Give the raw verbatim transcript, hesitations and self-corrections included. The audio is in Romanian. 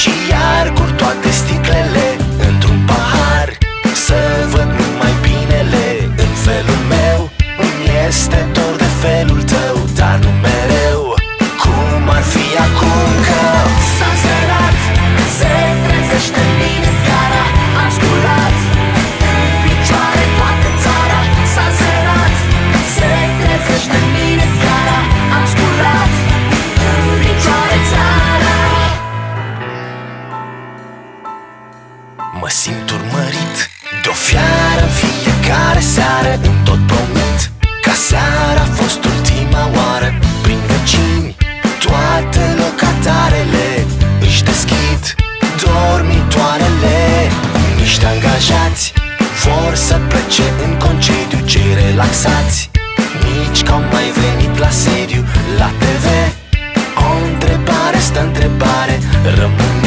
Și iar curg toate sticlele într-un pahar, să văd numai binele în felul meu. Îmi este dor de felul tău, dar nu mereu. Cum ar fi acum că s-a înserat, se trezește în mine seara. Am sculat în picioare toată țara. S-a înserat, se trezește în mine seara. Am sculat în picioare țara. mă simt urmărit de-o fiară în fiecare seară, în tot promit ca seara a fost ultima oară. Prin vecini toate locatarele își deschid dormitoarele. Niște angajați vor să plece în concediu, cei relaxați nici că au mai venit la sediu. La T V o întrebare stă întrebare, rămâne